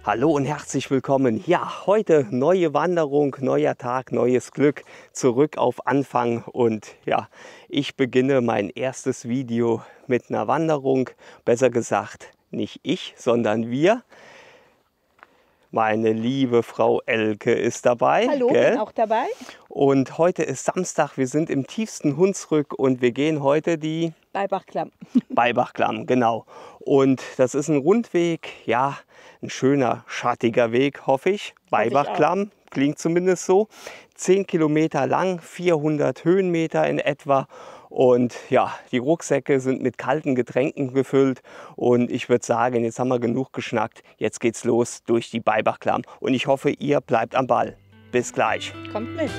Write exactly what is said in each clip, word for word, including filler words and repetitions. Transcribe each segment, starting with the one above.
Hallo und herzlich willkommen. Ja, heute neue Wanderung, neuer Tag, neues Glück, zurück auf Anfang. Und ja, ich beginne mein erstes Video mit einer Wanderung. Besser gesagt, nicht ich, sondern wir. Meine liebe Frau Elke ist dabei. Hallo, gell? bin auch dabei. Und heute ist Samstag, wir sind im tiefsten Hunsrück und wir gehen heute die Beibachklamm. Beibachklamm, genau. Und das ist ein Rundweg, ja, ein schöner, schattiger Weg, hoffe ich. Beibachklamm, klingt zumindest so. Zehn Kilometer lang, vierhundert Höhenmeter in etwa. Und ja, die Rucksäcke sind mit kalten Getränken gefüllt. Und ich würde sagen, jetzt haben wir genug geschnackt. Jetzt geht's los durch die Beibachklamm. Und ich hoffe, ihr bleibt am Ball. Bis gleich. Kommt mit.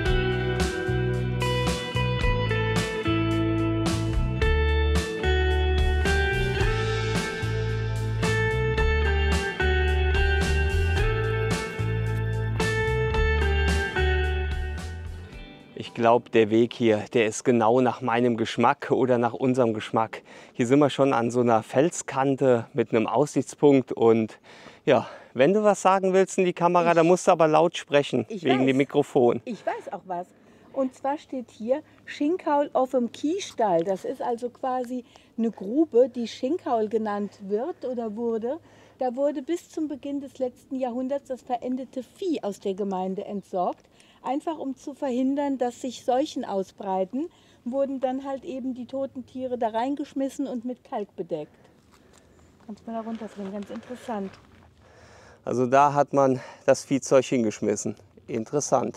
Ich glaube, der Weg hier, der ist genau nach meinem Geschmack oder nach unserem Geschmack. Hier sind wir schon an so einer Felskante mit einem Aussichtspunkt. Und ja, wenn du was sagen willst in die Kamera, Ich- dann musst du aber laut sprechen, Ich wegen weiß. dem Mikrofon. Ich weiß auch was. Und zwar steht hier Schinkaul auf dem Kiestall. Das ist also quasi eine Grube, die Schinkaul genannt wird oder wurde. Da wurde bis zum Beginn des letzten Jahrhunderts das verendete Vieh aus der Gemeinde entsorgt. Einfach um zu verhindern, dass sich Seuchen ausbreiten, wurden dann halt eben die toten Tiere da reingeschmissen und mit Kalk bedeckt. Kannst du mal da runterspringen, ganz interessant. Also da hat man das Viehzeug hingeschmissen. Interessant.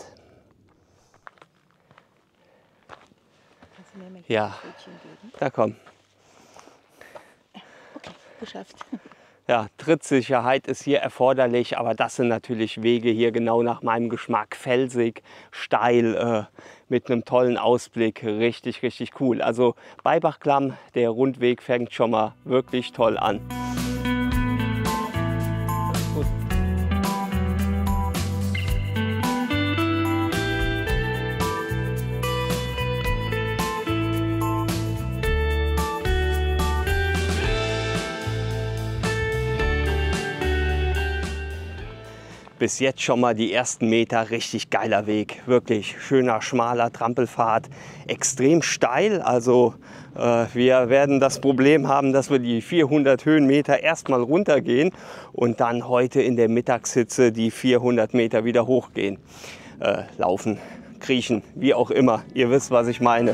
Kannst du mir mal Ja. ein Brötchen geben? Da komm. Okay, geschafft. Ja, Trittsicherheit ist hier erforderlich, aber das sind natürlich Wege hier genau nach meinem Geschmack. Felsig, steil, äh, mit einem tollen Ausblick. Richtig, richtig cool. Also Beibachklamm, der Rundweg fängt schon mal wirklich toll an. Gut. Bis jetzt schon mal die ersten Meter richtig geiler Weg, wirklich schöner, schmaler Trampelpfad, extrem steil. Also äh, wir werden das Problem haben, dass wir die vierhundert Höhenmeter erstmal runtergehen und dann heute in der Mittagshitze die vierhundert Meter wieder hochgehen. Äh, laufen, kriechen, wie auch immer. Ihr wisst, was ich meine.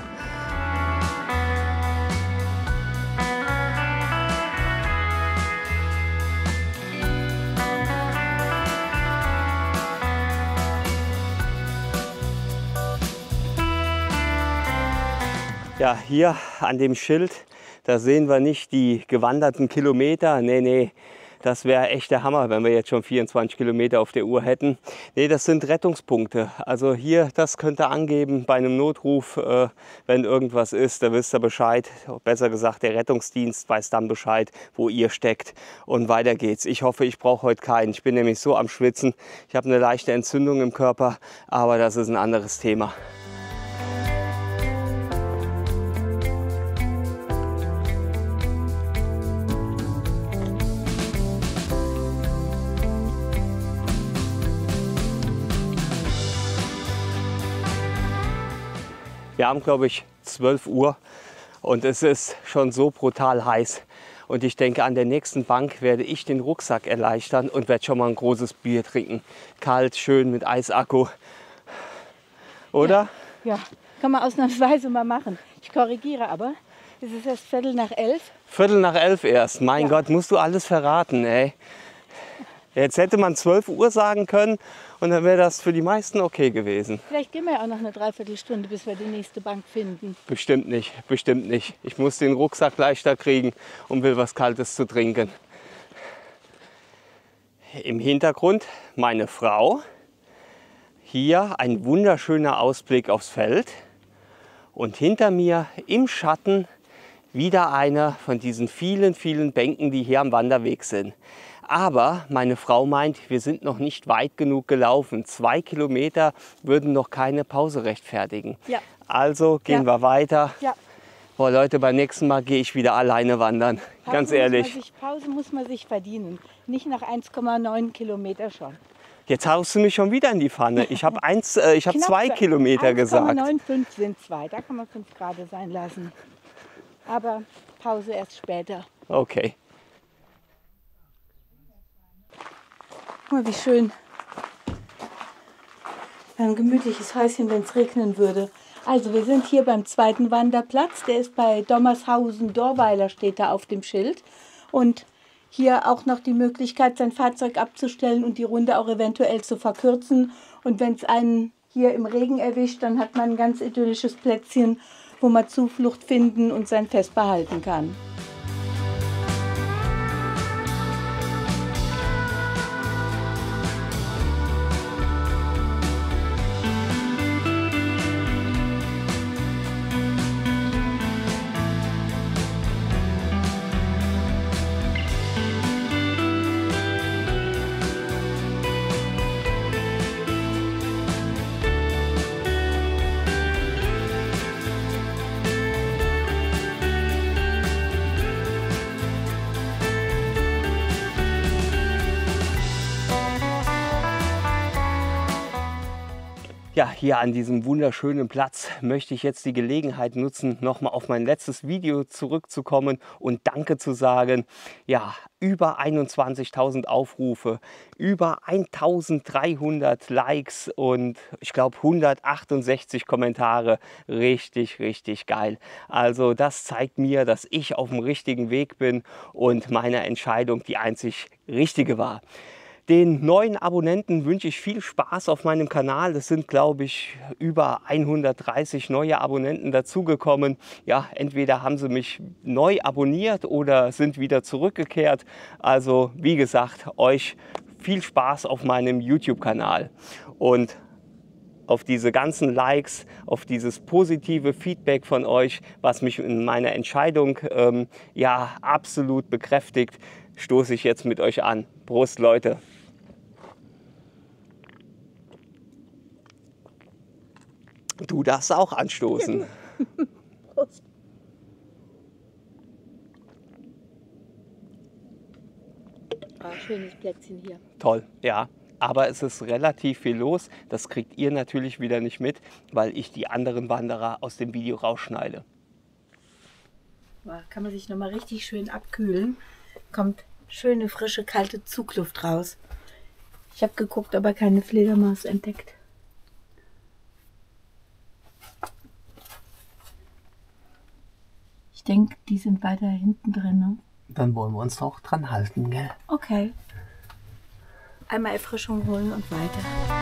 Ja, hier an dem Schild, da sehen wir nicht die gewanderten Kilometer. Nee, nee, das wäre echt der Hammer, wenn wir jetzt schon vierundzwanzig Kilometer auf der Uhr hätten. Nee, das sind Rettungspunkte. Also hier, das könnt ihr angeben bei einem Notruf, äh, wenn irgendwas ist, da wisst ihr Bescheid. Besser gesagt, der Rettungsdienst weiß dann Bescheid, wo ihr steckt. Und weiter geht's. Ich hoffe, ich brauche heute keinen. Ich bin nämlich so am Schwitzen. Ich habe eine leichte Entzündung im Körper, aber das ist ein anderes Thema. Wir haben, glaube ich, zwölf Uhr und es ist schon so brutal heiß. Und ich denke, an der nächsten Bank werde ich den Rucksack erleichtern und werde schon mal ein großes Bier trinken. Kalt, schön mit Eisakku. Oder? Ja, kann man ausnahmsweise mal machen. Ich korrigiere aber, es ist erst Viertel nach elf. Viertel nach elf erst. Mein Ja. Gott, musst du alles verraten, ey. Jetzt hätte man zwölf Uhr sagen können und dann wäre das für die meisten okay gewesen. Vielleicht gehen wir ja auch noch eine Dreiviertelstunde, bis wir die nächste Bank finden. Bestimmt nicht, bestimmt nicht. Ich muss den Rucksack leichter kriegen und will was Kaltes zu trinken. Im Hintergrund meine Frau. Hier ein wunderschöner Ausblick aufs Feld. Und hinter mir im Schatten wieder einer von diesen vielen, vielen Bänken, die hier am Wanderweg sind. Aber meine Frau meint, wir sind noch nicht weit genug gelaufen. Zwei Kilometer würden noch keine Pause rechtfertigen. Ja. Also gehen Ja. wir weiter. Ja. Boah, Leute, beim nächsten Mal gehe ich wieder alleine wandern. Pause Ganz ehrlich. Muss man sich, Pause muss man sich verdienen. Nicht nach eins Komma neun Kilometer schon. Jetzt haust du mich schon wieder in die Pfanne. Ich habe eins, äh, ich habe zwei Kilometer gesagt. eins Komma neunundfünfzig sind zwei. Da kann man fünf Grad sein lassen. Aber Pause erst später. Okay. Guck mal, wie schön. Ein gemütliches Häuschen, wenn es regnen würde. Also wir sind hier beim zweiten Wanderplatz. Der ist bei Dommershausen-Dorweiler, steht da auf dem Schild. Und hier auch noch die Möglichkeit, sein Fahrzeug abzustellen und die Runde auch eventuell zu verkürzen. Und wenn es einen hier im Regen erwischt, dann hat man ein ganz idyllisches Plätzchen, wo man Zuflucht finden und sein Fest behalten kann. Ja, hier an diesem wunderschönen Platz möchte ich jetzt die Gelegenheit nutzen, nochmal auf mein letztes Video zurückzukommen und Danke zu sagen. Ja, über einundzwanzigtausend Aufrufe, über eintausenddreihundert Likes und ich glaube hundertachtundsechzig Kommentare. Richtig, richtig geil. Also das zeigt mir, dass ich auf dem richtigen Weg bin und meine Entscheidung die einzig richtige war. Den neuen Abonnenten wünsche ich viel Spaß auf meinem Kanal. Es sind, glaube ich, über hundertdreißig neue Abonnenten dazugekommen. Ja, entweder haben sie mich neu abonniert oder sind wieder zurückgekehrt. Also, wie gesagt, euch viel Spaß auf meinem YouTube-Kanal. Und auf diese ganzen Likes, auf dieses positive Feedback von euch, was mich in meiner Entscheidung ähm, ja, absolut bekräftigt, stoße ich jetzt mit euch an. Prost, Leute! Du darfst auch anstoßen. Prost. Ah, schönes Plätzchen hier. Toll, ja. Aber es ist relativ viel los. Das kriegt ihr natürlich wieder nicht mit, weil ich die anderen Wanderer aus dem Video rausschneide. Kann man sich noch mal richtig schön abkühlen. Kommt schöne, frische, kalte Zugluft raus. Ich habe geguckt, aber keine Fledermaus entdeckt. Ich denke, die sind weiter hinten drin. Ne? Dann wollen wir uns doch dran halten, gell? Okay. Einmal Erfrischung holen und weiter.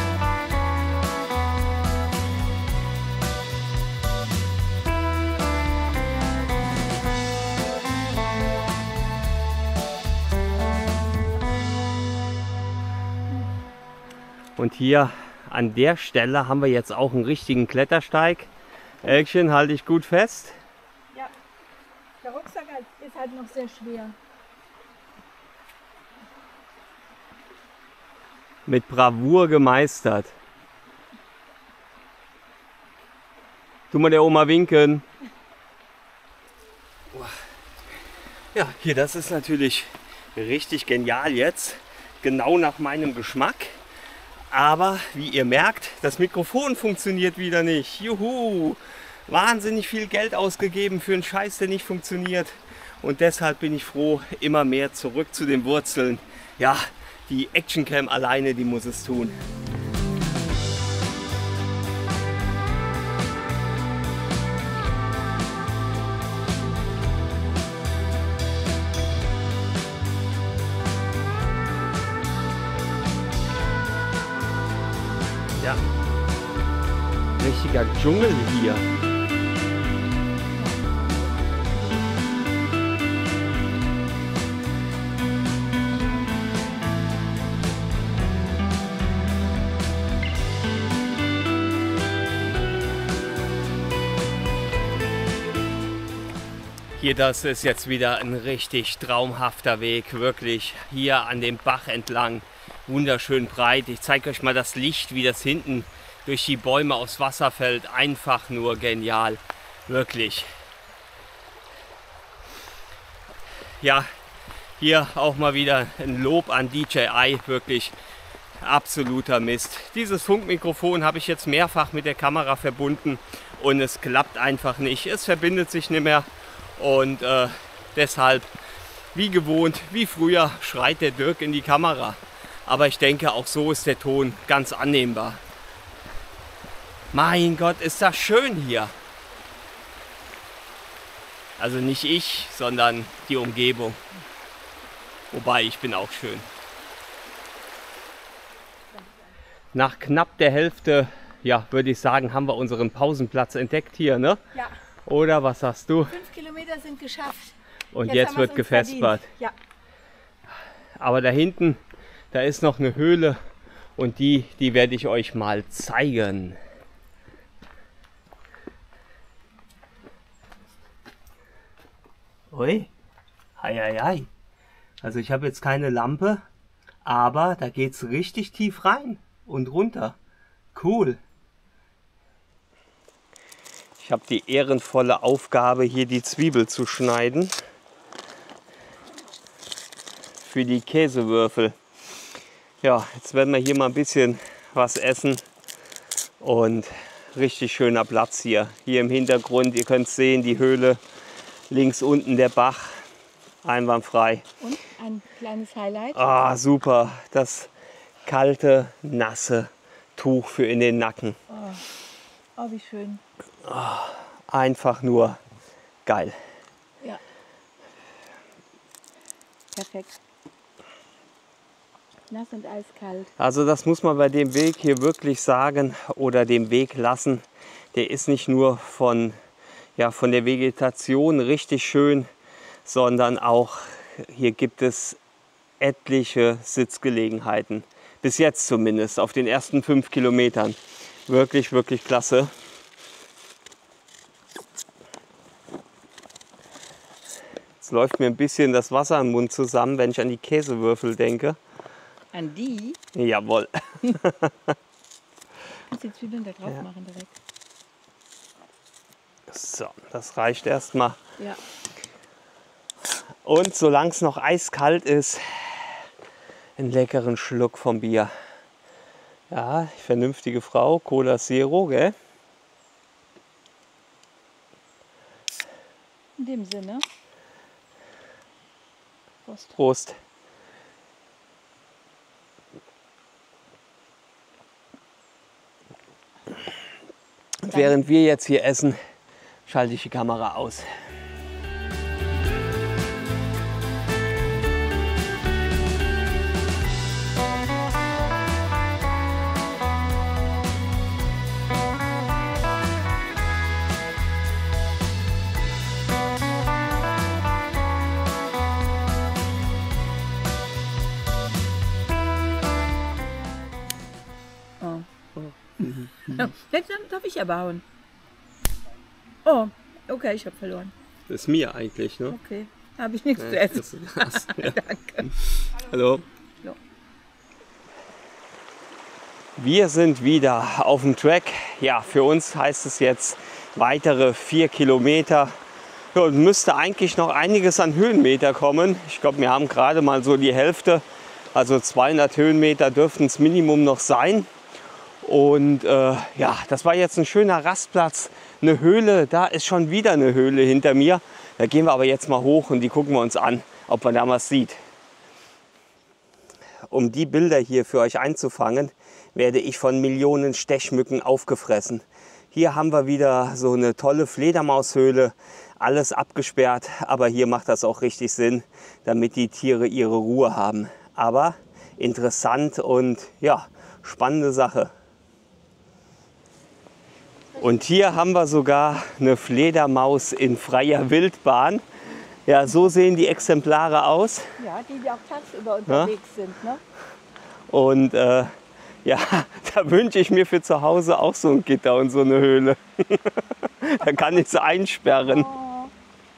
Und hier an der Stelle haben wir jetzt auch einen richtigen Klettersteig. Elkchen, halte ich gut fest. Ja, der Rucksack ist halt noch sehr schwer. Mit Bravour gemeistert. Tu mal der Oma winken. Ja, hier, das ist natürlich richtig genial jetzt. Genau nach meinem Geschmack. Aber wie ihr merkt, das Mikrofon funktioniert wieder nicht. Juhu! Wahnsinnig viel Geld ausgegeben für einen Scheiß, der nicht funktioniert. Und deshalb bin ich froh, immer mehr zurück zu den Wurzeln. Ja, die Actioncam alleine, die muss es tun. Ja, richtiger Dschungel hier. Hier, das ist jetzt wieder ein richtig traumhafter Weg, wirklich hier an dem Bach entlang. Wunderschön breit. Ich zeige euch mal das Licht, wie das hinten durch die Bäume aufs Wasser fällt. Einfach nur genial. Wirklich. ja, hier auch mal wieder ein Lob an D J I, wirklich absoluter Mist. Dieses Funkmikrofon habe ich jetzt mehrfach mit der Kamera verbunden und es klappt einfach nicht. Es verbindet sich nicht mehr und äh, deshalb, wie gewohnt, wie früher, schreit der Dirk in die Kamera. Aber ich denke, auch so ist der Ton ganz annehmbar. Mein Gott, ist das schön hier. Also nicht ich, sondern die Umgebung. Wobei, ich bin auch schön. Nach knapp der Hälfte, ja, würde ich sagen, haben wir unseren Pausenplatz entdeckt hier, ne? Ja. Oder was sagst du? Fünf Kilometer sind geschafft. Und Jetzt jetzt haben wir's wird uns gefespert. verdient. Ja. Aber da hinten, da ist noch eine Höhle und die, die werde ich euch mal zeigen. Ui, hei, hei, hei. Also ich habe jetzt keine Lampe, aber da geht es richtig tief rein und runter. Cool. Ich habe die ehrenvolle Aufgabe, hier die Zwiebel zu schneiden. Für die Käsewürfel. Ja, jetzt werden wir hier mal ein bisschen was essen. Und richtig schöner Platz hier. Hier im Hintergrund, ihr könnt sehen, die Höhle. Links unten der Bach. Einwandfrei. Und ein kleines Highlight. Ah, super. Das kalte, nasse Tuch für in den Nacken. Oh, oh wie schön. Einfach nur geil. Ja. Perfekt. Nass und eiskalt. Also das muss man bei dem Weg hier wirklich sagen oder dem Weg lassen. Der ist nicht nur von, ja, von der Vegetation richtig schön, sondern auch hier gibt es etliche Sitzgelegenheiten. Bis jetzt zumindest, auf den ersten fünf Kilometern. Wirklich, wirklich klasse. Jetzt läuft mir ein bisschen das Wasser im Mund zusammen, wenn ich an die Käsewürfel denke. An die? Jawohl. Kannst die Zwiebeln da drauf ja. machen direkt. So, das reicht erstmal. Ja. Und solange es noch eiskalt ist, einen leckeren Schluck vom Bier. Ja, vernünftige Frau, Cola Zero, gell? In dem Sinne. Prost. Prost. Und während wir jetzt hier essen, schalte ich die Kamera aus. Jetzt darf ich aber hauen. Oh, okay, ich habe verloren. Das ist mir eigentlich, ne? Okay, habe ich nichts Ja, zu essen. das ist das, ja. Danke. Hallo. Hallo. Wir sind wieder auf dem Track. Ja, für uns heißt es jetzt weitere vier Kilometer. Ja, und müsste eigentlich noch einiges an Höhenmeter kommen. Ich glaube, wir haben gerade mal so die Hälfte. Also zweihundert Höhenmeter dürften es Minimum noch sein. Und äh, ja, das war jetzt ein schöner Rastplatz, eine Höhle. Da ist schon wieder eine Höhle hinter mir. Da gehen wir aber jetzt mal hoch und die gucken wir uns an, ob man da was sieht. Um die Bilder hier für euch einzufangen, werde ich von Millionen Stechmücken aufgefressen. Hier haben wir wieder so eine tolle Fledermaushöhle, alles abgesperrt. Aber hier macht das auch richtig Sinn, damit die Tiere ihre Ruhe haben. Aber interessant und ja, spannende Sache. Und hier haben wir sogar eine Fledermaus in freier Wildbahn. Ja, so sehen die Exemplare aus. Ja, die, die auch tagsüber unterwegs ja. sind. Ne? Und äh, ja, da wünsche ich mir für zu Hause auch so ein Gitter und so eine Höhle. Da kann ich sie einsperren. Oh.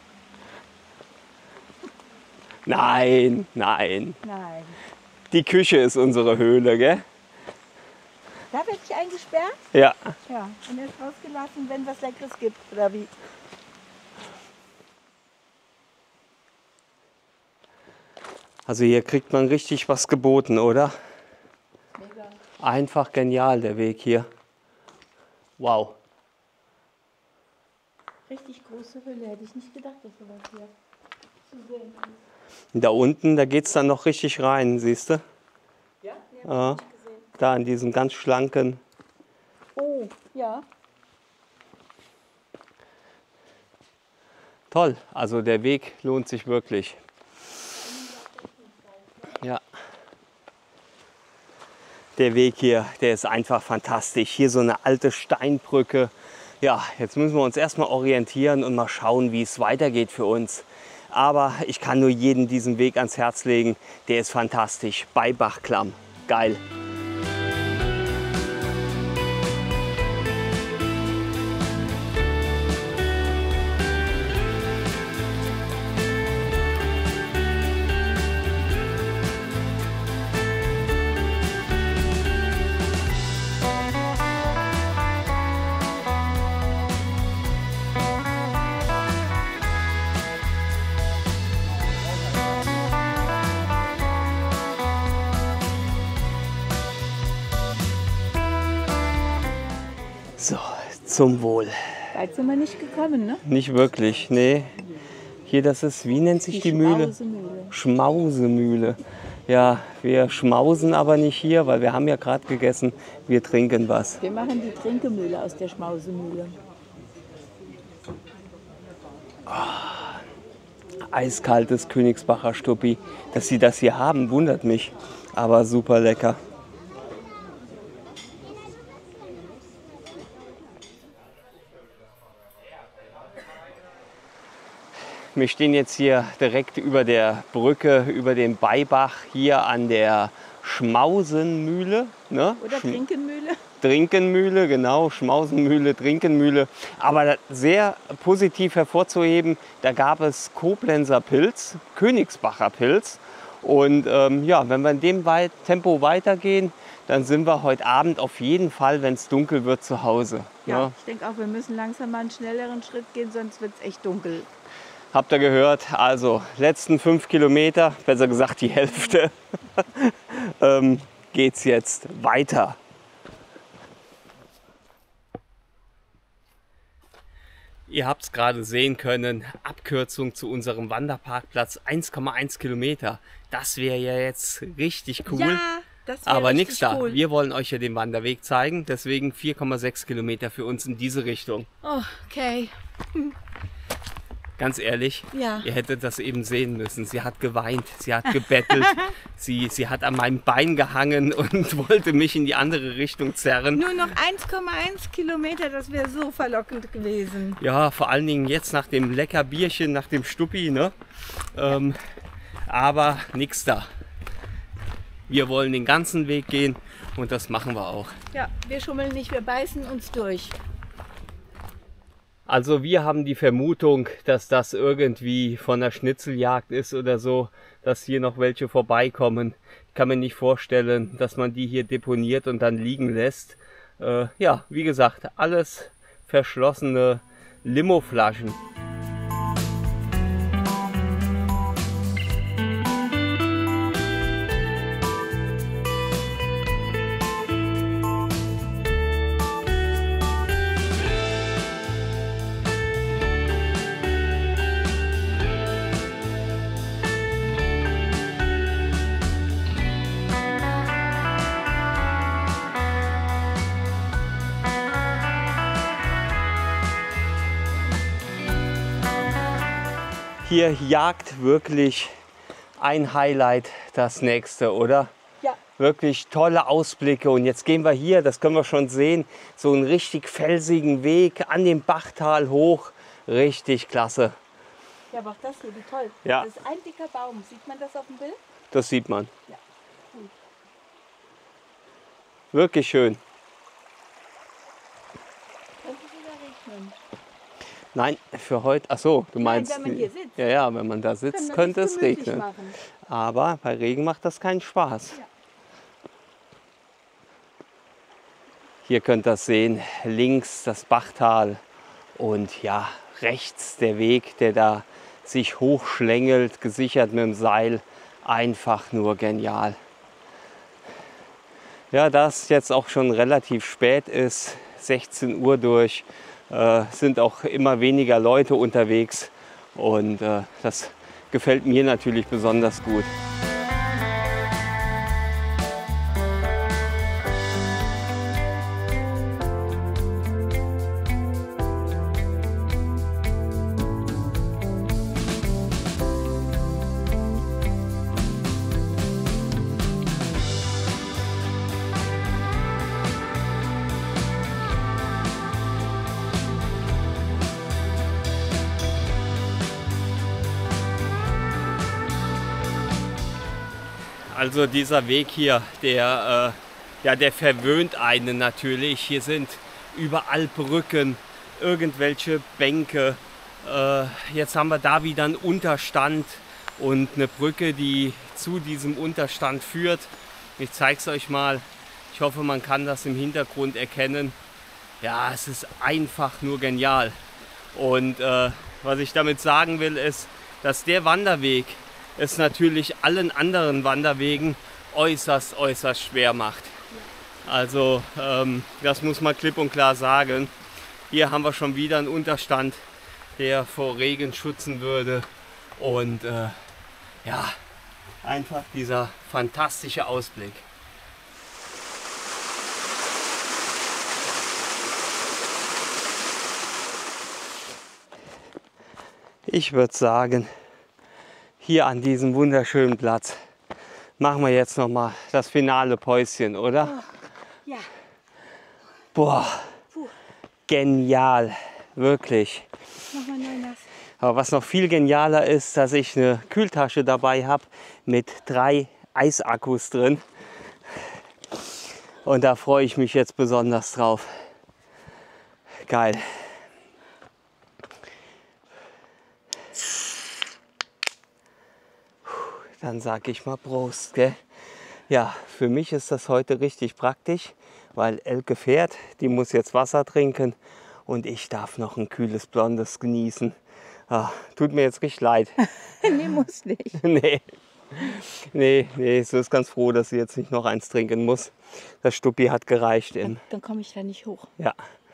Nein, nein. Nein. Die Küche ist unsere Höhle, gell? Da werde ich eingesperrt? Ja. Ja, und er ist rausgelassen, wenn was Leckeres gibt, oder wie? Also hier kriegt man richtig was geboten, oder? Mega. Einfach genial, der Weg hier. Wow. Richtig große Höhle. Hätte ich nicht gedacht, dass sowas hier zu sehen ist. Und da unten, da geht es dann noch richtig rein, siehst du? Ja? Nee, Ja. hab ich nicht gesehen. Da in diesen ganz schlanken. Oh, ja. Toll, also der Weg lohnt sich wirklich. Ja. Der Weg hier, der ist einfach fantastisch. Hier so eine alte Steinbrücke. Ja, jetzt müssen wir uns erstmal orientieren und mal schauen, wie es weitergeht für uns. Aber ich kann nur jedem diesen Weg ans Herz legen. Der ist fantastisch. Bei Bachklamm. Geil. So, zum Wohl. Weit sind wir nicht gekommen, ne? Nicht wirklich, nee. Hier, das ist, wie nennt sich die, Mühle? Schmausemühle. Schmausemühle. Ja, wir schmausen aber nicht hier, weil wir haben ja gerade gegessen. Wir trinken was. Wir machen die Trinkemühle aus der Schmausemühle. Eiskaltes Königsbacher Stuppi. Dass sie das hier haben, wundert mich. Aber super lecker. Wir stehen jetzt hier direkt über der Brücke, über den Beibach, hier an der Schmausenmühle. Ne? Oder Schm Trinkenmühle. Trinkenmühle, genau, Schmausenmühle, Trinkenmühle. Aber sehr positiv hervorzuheben, da gab es Koblenzer Pilz, Königsbacher Pilz. Und ähm, ja, wenn wir in dem Weit Tempo weitergehen, dann sind wir heute Abend auf jeden Fall, wenn es dunkel wird, zu Hause. Ja, Ne? ich denke auch, wir müssen langsam mal einen schnelleren Schritt gehen, sonst wird es echt dunkel. Habt ihr gehört? Also letzten fünf Kilometer, besser gesagt die Hälfte, ähm, geht es jetzt weiter. Ihr habt es gerade sehen können, Abkürzung zu unserem Wanderparkplatz, eins Komma eins Kilometer. Das wäre ja jetzt richtig cool. Ja, das wäre Aber richtig nichts da. cool. Wir wollen euch ja den Wanderweg zeigen, deswegen vier Komma sechs Kilometer für uns in diese Richtung. Oh, okay. Ganz ehrlich, Ja. ihr hättet das eben sehen müssen. Sie hat geweint, sie hat gebettelt, sie, sie hat an meinem Bein gehangen und wollte mich in die andere Richtung zerren. Nur noch eins Komma eins Kilometer, das wäre so verlockend gewesen. Ja, vor allen Dingen jetzt nach dem lecker Bierchen, nach dem Stuppi, ne? Ähm, aber nichts da. Wir wollen den ganzen Weg gehen und das machen wir auch. Ja, wir schummeln nicht, wir beißen uns durch. Also wir haben die Vermutung, dass das irgendwie von der Schnitzeljagd ist oder so, dass hier noch welche vorbeikommen. Ich kann mir nicht vorstellen, dass man die hier deponiert und dann liegen lässt. Äh, ja, wie gesagt, alles verschlossene Limoflaschen. Hier jagt wirklich ein Highlight das nächste, oder? Ja. Wirklich tolle Ausblicke. Und jetzt gehen wir hier, das können wir schon sehen, so einen richtig felsigen Weg an dem Bachtal hoch. Richtig klasse. Ja, aber auch das hier, wie toll. Ja. Das ist ein dicker Baum. Sieht man das auf dem Bild? Das sieht man. Ja. Cool. Wirklich schön. Könnte sogar regnen. Nein, für heute, ach so, du meinst, wenn man hier sitzt. ja, ja, wenn man da sitzt, Können wir könnte das es gemütlich regnen. machen. Aber bei Regen macht das keinen Spaß. Ja. Hier könnt ihr das sehen, links das Bachtal und ja, rechts der Weg, der da sich hochschlängelt, gesichert mit dem Seil. einfach nur genial. Ja, da es jetzt auch schon relativ spät ist, sechzehn Uhr durch, äh, sind auch immer weniger Leute unterwegs und äh, das gefällt mir natürlich besonders gut. Also dieser Weg hier, der, äh, ja, der verwöhnt einen natürlich. Hier sind überall Brücken, irgendwelche Bänke. Äh, jetzt haben wir da wieder einen Unterstand und eine Brücke, die zu diesem Unterstand führt. Ich zeige es euch mal. Ich hoffe, man kann das im Hintergrund erkennen. Ja, es ist einfach nur genial. Und äh, was ich damit sagen will, ist, dass der Wanderweg es natürlich allen anderen Wanderwegen äußerst, äußerst schwer macht. Also ähm, das muss man klipp und klar sagen. Hier haben wir schon wieder einen Unterstand, der vor Regen schützen würde. Und äh, ja, einfach dieser fantastische Ausblick. Ich würde sagen, hier an diesem wunderschönen Platz machen wir jetzt noch mal das finale Päuschen, oder? Ja. Boah, Puh. Genial, wirklich. Mach mal neu nass. Aber was noch viel genialer ist, dass ich eine Kühltasche dabei habe mit drei Eisakkus drin. Und da freue ich mich jetzt besonders drauf. Geil. Dann sage ich mal Prost, gell? Ja, für mich ist das heute richtig praktisch, weil Elke fährt, die muss jetzt Wasser trinken und ich darf noch ein kühles Blondes genießen. Ah, tut mir jetzt richtig leid. Nee, muss nicht. nee. nee, nee, sie ist ganz froh, dass sie jetzt nicht noch eins trinken muss. Das Stuppi hat gereicht. Im, Dann, dann komme ich da nicht hoch. ja.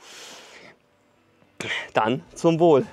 Dann zum Wohl.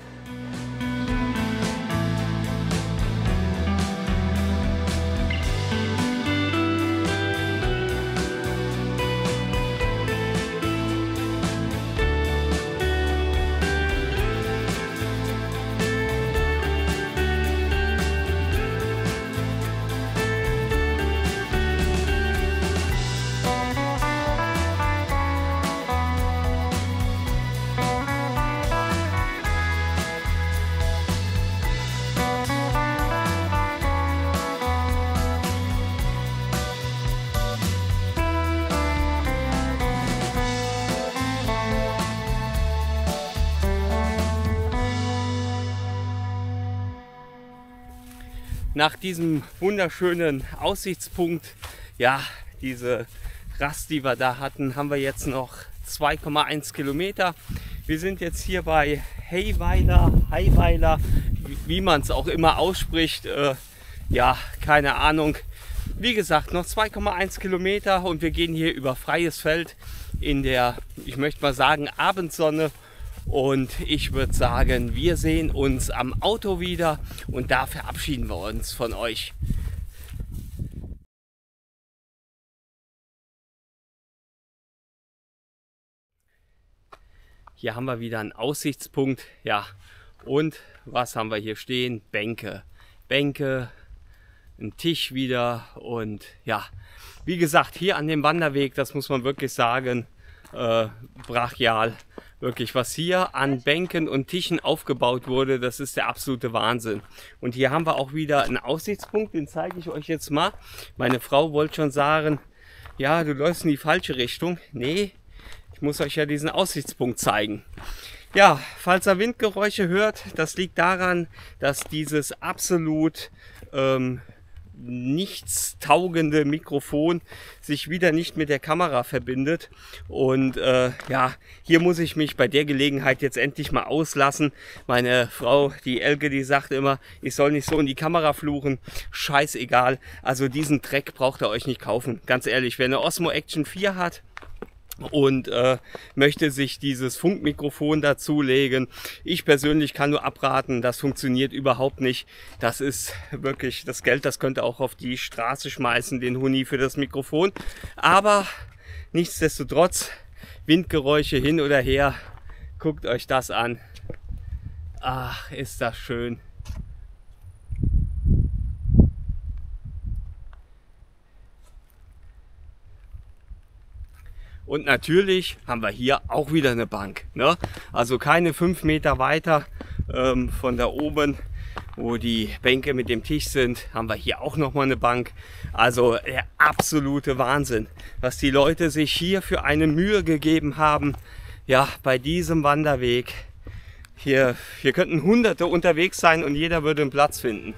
Nach diesem wunderschönen Aussichtspunkt, ja, diese Rast, die wir da hatten, haben wir jetzt noch zwei Komma eins Kilometer. Wir sind jetzt hier bei Heiweiler, Heiweiler, wie man es auch immer ausspricht, äh, ja, keine Ahnung. Wie gesagt, noch zwei Komma eins Kilometer und wir gehen hier über freies Feld in der, ich möchte mal sagen, Abendsonne. Und ich würde sagen, wir sehen uns am Auto wieder und da verabschieden wir uns von euch. Hier haben wir wieder einen Aussichtspunkt. Ja, und was haben wir hier stehen? Bänke. Bänke, ein Tisch wieder und ja, wie gesagt, hier an dem Wanderweg, das muss man wirklich sagen, äh, brachial. Wirklich, was hier an Bänken und Tischen aufgebaut wurde, das ist der absolute Wahnsinn. Und hier haben wir auch wieder einen Aussichtspunkt, den zeige ich euch jetzt mal. Meine Frau wollte schon sagen, ja, du läufst in die falsche Richtung. Nee, ich muss euch ja diesen Aussichtspunkt zeigen. Ja, falls ihr Windgeräusche hört, das liegt daran, dass dieses absolut ähm, nichtstaugende Mikrofon sich wieder nicht mit der Kamera verbindet. Und äh, ja, hier muss ich mich bei der Gelegenheit jetzt endlich mal auslassen. Meine Frau, die Elke, die sagt immer, ich soll nicht so in die Kamera fluchen. Scheißegal. Also diesen Dreck braucht ihr euch nicht kaufen. Ganz ehrlich, wer eine Osmo Action vier hat und äh, möchte sich dieses Funkmikrofon dazulegen. Ich persönlich kann nur abraten, das funktioniert überhaupt nicht. Das ist wirklich das Geld, das könnt ihr auch auf die Straße schmeißen, den Huni für das Mikrofon. Aber nichtsdestotrotz, Windgeräusche hin oder her, guckt euch das an. Ach, ist das schön. Und natürlich haben wir hier auch wieder eine Bank, ne? Also keine fünf Meter weiter ähm, von da oben, wo die Bänke mit dem Tisch sind, haben wir hier auch nochmal eine Bank. Also der absolute Wahnsinn, was die Leute sich hier für eine Mühe gegeben haben. Ja, bei diesem Wanderweg. Hier, hier könnten Hunderte unterwegs sein und jeder würde einen Platz finden.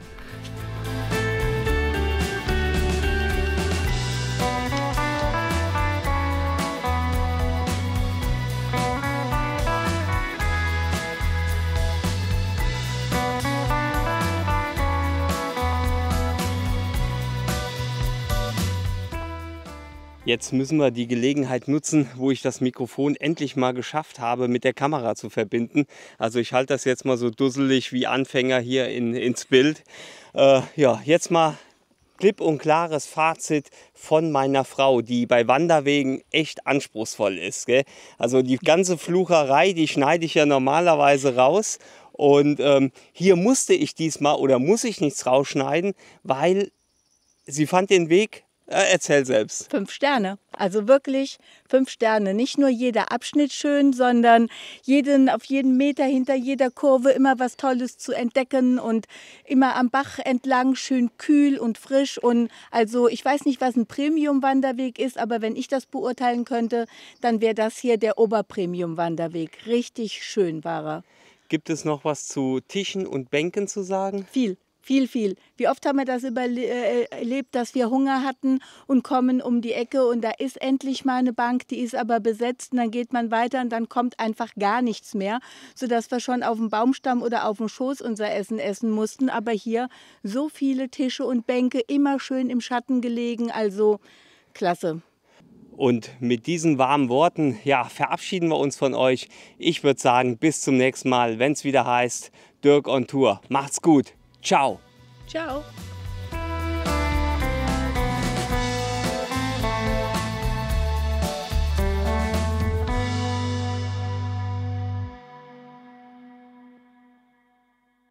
Jetzt müssen wir die Gelegenheit nutzen, wo ich das Mikrofon endlich mal geschafft habe, mit der Kamera zu verbinden. Also ich halte das jetzt mal so dusselig wie Anfänger hier in, ins Bild. Äh, ja, jetzt mal klipp und klares Fazit von meiner Frau, die bei Wanderwegen echt anspruchsvoll ist, gell? Also die ganze Flucherei, die schneide ich ja normalerweise raus. Und ähm, hier musste ich diesmal oder muss ich nichts rausschneiden, weil sie fand den Weg. Erzähl selbst. Fünf Sterne. Also wirklich fünf Sterne. Nicht nur jeder Abschnitt schön, sondern jeden, auf jeden Meter hinter jeder Kurve immer was Tolles zu entdecken und immer am Bach entlang schön kühl und frisch. Und also ich weiß nicht, was ein Premium-Wanderweg ist, aber wenn ich das beurteilen könnte, dann wäre das hier der Oberpremium-Wanderweg. Richtig schön war er. Gibt es noch was zu Tischen und Bänken zu sagen? Viel. Viel, viel. Wie oft haben wir das erlebt, dass wir Hunger hatten und kommen um die Ecke und da ist endlich mal eine Bank, die ist aber besetzt und dann geht man weiter und dann kommt einfach gar nichts mehr, sodass wir schon auf dem Baumstamm oder auf dem Schoß unser Essen essen mussten. Aber hier so viele Tische und Bänke, immer schön im Schatten gelegen, also klasse. Und mit diesen warmen Worten, ja, verabschieden wir uns von euch. Ich würde sagen, bis zum nächsten Mal, wenn es wieder heißt Dirk on Tour. Macht's gut. Ciao. Ciao.